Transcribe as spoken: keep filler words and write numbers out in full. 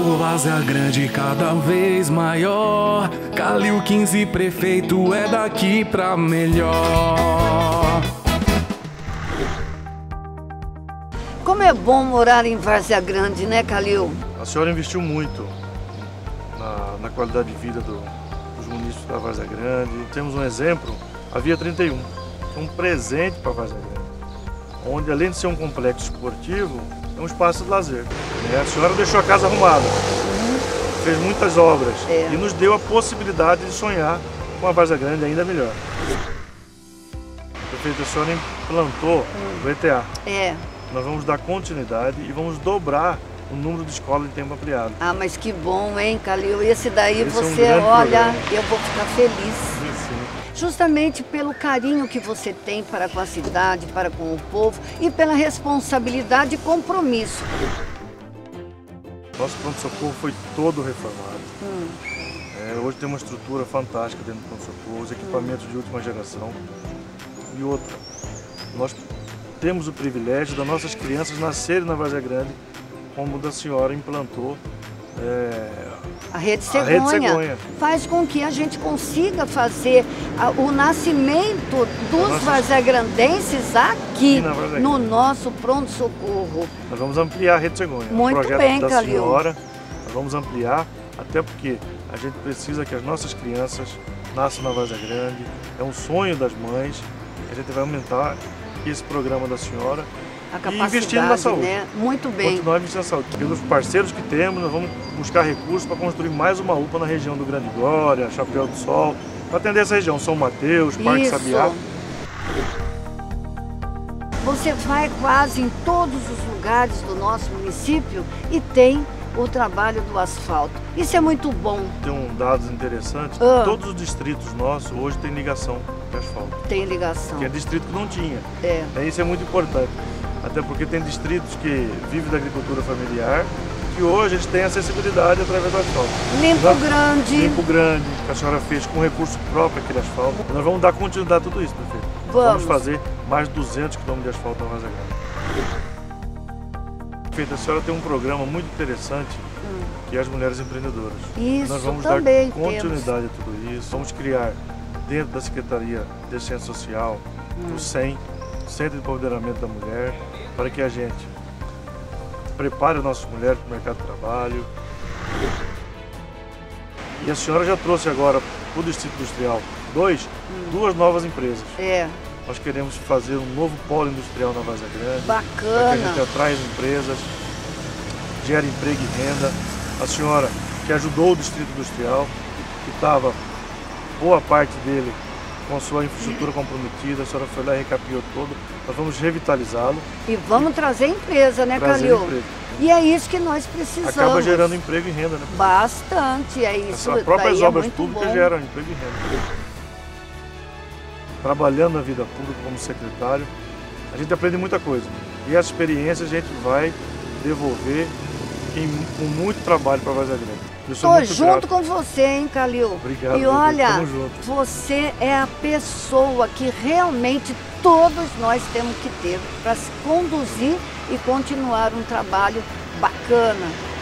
Por Várzea Grande cada vez maior, Calil quinze prefeito é daqui pra melhor. Como é bom morar em Várzea Grande, né, Calil? A senhora investiu muito na, na qualidade de vida do, dos munícipes da Várzea Grande. Temos um exemplo, a Via trinta e um, que é um presente para a Várzea Grande, onde além de ser um complexo esportivo, é um espaço de lazer. A senhora deixou a casa arrumada, fez muitas obras é. e nos deu a possibilidade de sonhar com a Várzea Grande ainda melhor. Prefeito, a senhora implantou hum. o E T A. É. Nós vamos dar continuidade e vamos dobrar o número de escolas em tempo ampliado. Ah, mas que bom, hein, Calil? Esse daí Esse você, é um olha, programa. eu vou ficar feliz. Sim, sim. Justamente pelo carinho que você tem para com a cidade, para com o povo e pela responsabilidade e compromisso. Nosso pronto-socorro foi todo reformado. Hum. É, hoje tem uma estrutura fantástica dentro do pronto-socorro, os equipamentos hum. de última geração. E outra, nós temos o privilégio das nossas crianças nascerem na Várzea Grande, como da senhora implantou é, a Rede Cegonha. A Rede Cegonha. Faz com que a gente consiga fazer a, o nascimento dos nossas... varzegrandenses aqui, aqui no nosso pronto-socorro. Nós vamos ampliar a Rede Cegonha. Muito o projeto bem, da Calil. senhora, nós vamos ampliar, até porque a gente precisa que as nossas crianças nasçam na Várzea Grande. É um sonho das mães. A gente vai aumentar esse programa da senhora a e investindo na saúde. Né? Muito bem. Continuar investindo na saúde. Pelos parceiros que temos, nós vamos buscar recursos para construir mais uma U P A na região do Grande Glória, Chapéu do Sol, para atender essa região, São Mateus, Parque Isso. Sabiá. Você vai quase em todos os lugares do nosso município e tem o trabalho do asfalto. Isso é muito bom. Tem um dados interessantes, ah. todos os distritos nossos hoje têm ligação de asfalto. Tem ligação. Tinha distrito que não tinha. É. Isso é muito importante. Até porque tem distritos que vivem da agricultura familiar, que hoje eles têm acessibilidade através do asfalto. Limpo Nós, Grande. Limpo Grande, que a senhora fez com recurso próprio aquele asfalto. Nós vamos dar continuidade a tudo isso, prefeito. Vamos. Vamos fazer mais de duzentos quilômetros de asfalto na Várzea Grande. Prefeito, a senhora tem um programa muito interessante, hum. que é as mulheres empreendedoras. Isso, Nós vamos também dar continuidade temos. a tudo isso. Vamos criar dentro da Secretaria de Assistência Social, hum. o S E M, Centro de Empoderamento da Mulher, para que a gente prepare as nossas mulheres para o mercado de trabalho. E a senhora já trouxe agora para o Distrito Industrial dois, hum. duas novas empresas. É. Nós queremos fazer um novo polo industrial na Várzea Grande. Bacana. Para que a gente atrai as empresas, gere emprego e renda. A senhora que ajudou o Distrito Industrial, que estava boa parte dele com sua infraestrutura comprometida, a senhora foi lá e recapeou todo. Nós vamos revitalizá-lo. E vamos trazer empresa, né, Calil? Emprego. E é isso que nós precisamos. Acaba gerando emprego e renda, né? Bastante, é isso. As próprias obras é públicas bom. geram emprego e renda. Trabalhando na vida pública como secretário, a gente aprende muita coisa. E essa experiência a gente vai devolver em, com muito trabalho para a Várzea Grande. Estou junto grato. com você, hein, Calil? Obrigado. E olha, junto. você é a pessoa que realmente todos nós temos que ter para se conduzir e continuar um trabalho bacana,